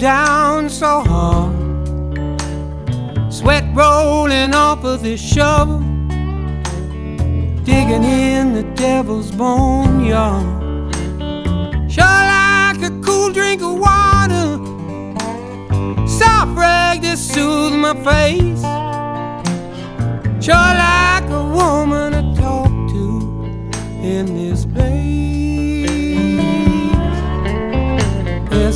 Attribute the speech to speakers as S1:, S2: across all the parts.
S1: down so hard, sweat rolling off of this shovel, digging in the devil's boneyard. Sure like a cool drink of water, soft rag to soothe my face. Sure like a woman to talk to in this place. It's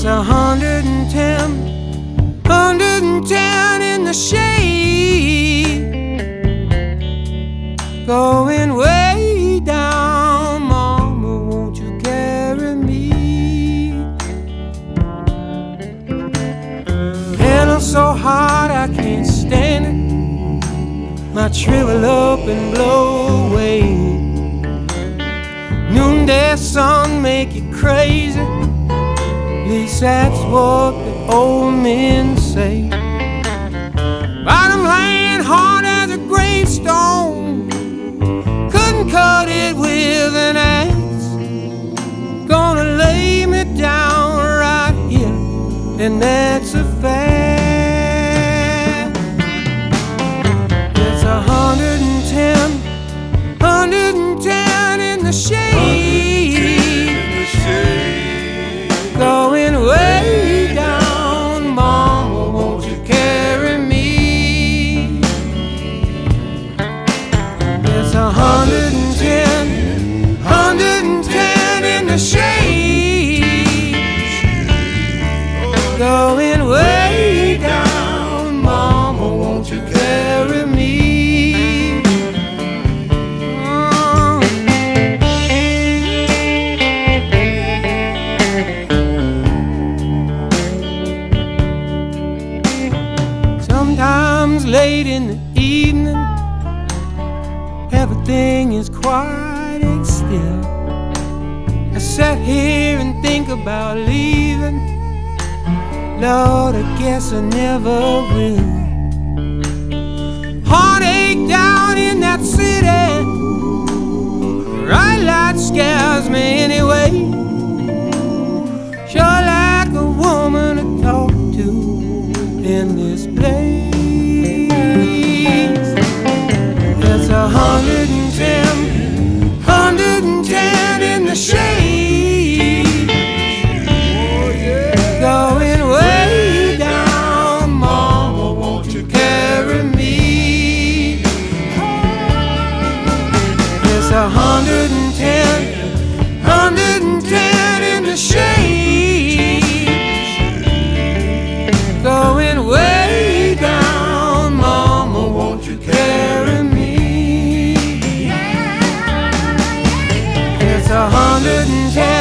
S1: 110, 110 in the shade, going way down. Mama, won't you carry me? And I'm so hot I can't stand it, might shrivel up and blow away. Noonday sun make you crazy, at least that's what the old men say. But I'm laying hard as a gravestone, couldn't cut it with an axe. Gonna lay me down right here, and that's a fact. It's 110, 110 in the shade, going way down. Mama, won't you carry me? It's 110, 110 in the shade, going way down. Mama, won't you carry me? Sometimes late in the evening, everything is quiet and still. I sat here and think about leaving. Lord, I guess I never will. Heartache down in that city, bright light scares me anyway. Sure like a woman to talk to in this place. It's 110, 110 in the shade, going way down. Mama, won't you carry me? It's 110, 110 in the shade, going way down. Mama, won't you carry me? It's 110.